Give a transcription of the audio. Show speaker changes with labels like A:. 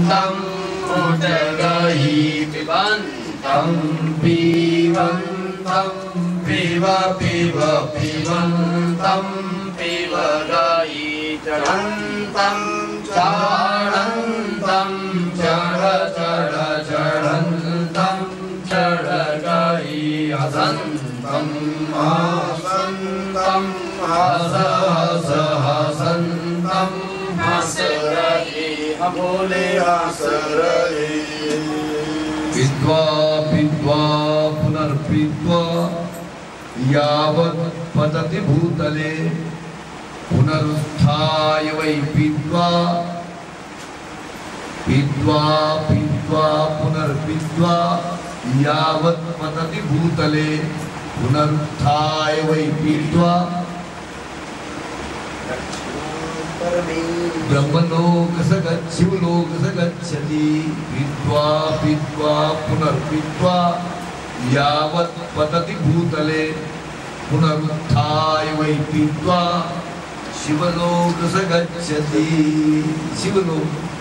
A: तं उदगायि पिबन्तं पिबन्तं पिब पिब पिबन्तं पिबगायि चरन्तं चरणन्तं चढ़ चढ़ चढ़न्तं चढ़गायि हसन्तं हसन्तं हस हस हसन्तं हस रहे हम बोले हस रहे विद्वा विद्वा पुनर्विद्वा यावत् पतति भूतले पुनरुत्थाय वै विद्वा विद्वा विद्वा पुनर्विद्वा यावत् पतति भूतले पुनरुत्थाय वै विद्वा ब्रह्मलोक स शिवलोक स गच्छति विद्वा विद्वा पुनर्विद्वा यावत् पतति भूतले पुनरुत्थाय वै विद्वा शिवलोक स गच्छति शिवलोक